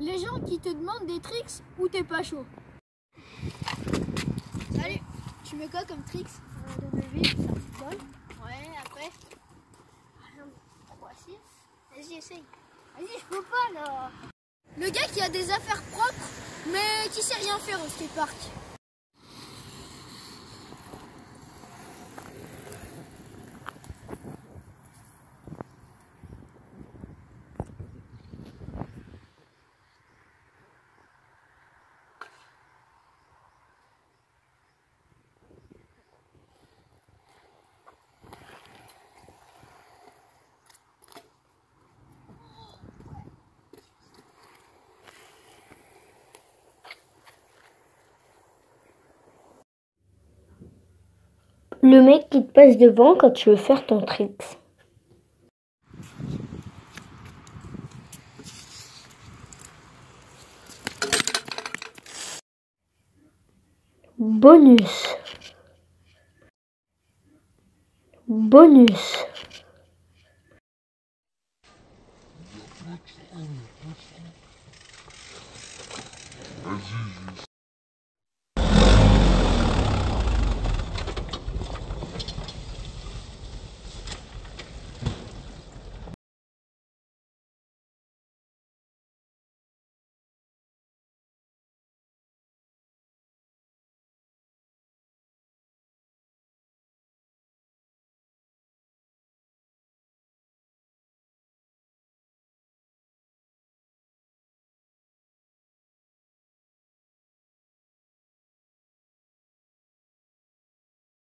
Les gens qui te demandent des tricks ou t'es pas chaud? Salut, tu mets quoi comme tricks? W, ça football. Ouais, après. 3, 6. Vas-y, essaye. Vas-y, je peux pas là. Le gars qui a des affaires propres, mais qui sait rien faire au skatepark. Le mec qui te passe devant quand tu veux faire ton trick. Bonus. Bonus.